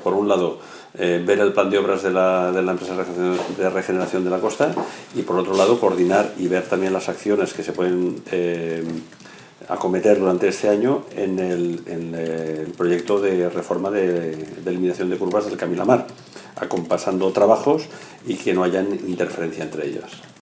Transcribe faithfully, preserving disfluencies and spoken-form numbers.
por un lado, eh, ver el plan de obras de la, de la empresa de regeneración de la costa y, por otro lado, coordinar y ver también las acciones que se pueden eh, acometer durante este año en el, en el proyecto de reforma de, de eliminación de curvas del Camí la Mar, acompasando trabajos y que no hayan interferencia entre ellos.